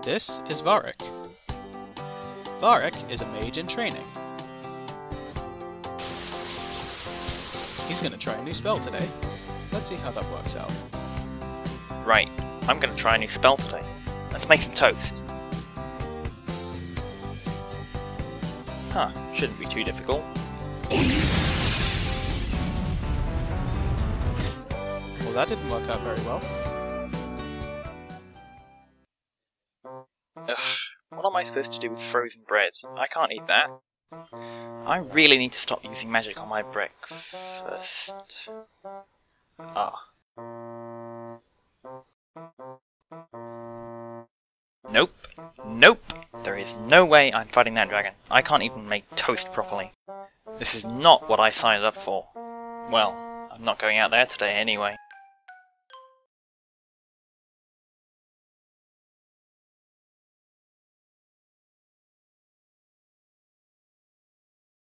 This is Varric. Varric is a mage in training. He's gonna try a new spell today. Let's see how that works out. Right, I'm gonna try a new spell today. Let's make some toast. Huh, shouldn't be too difficult. Well, that didn't work out very well. Ugh, what am I supposed to do with frozen bread? I can't eat that. I really need to stop using magic on my breakfast. Nope. Nope! There is no way I'm fighting that dragon. I can't even make toast properly. This is not what I signed up for. Well, I'm not going out there today anyway.